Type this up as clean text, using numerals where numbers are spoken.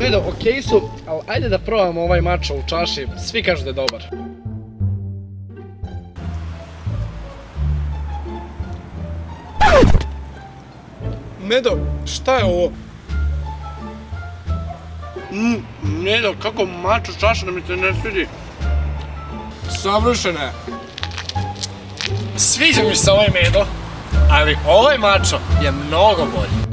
Medo, okej su, ali ajde da probamo ovaj mačo u čaši, svi kažu da je dobar. Medo, šta je ovo? Medo, kako mačo čaša da mi se ne svidi? Savršeno je. Sviđa mi se ovaj Medo, ali ovaj mačo je mnogo bolji.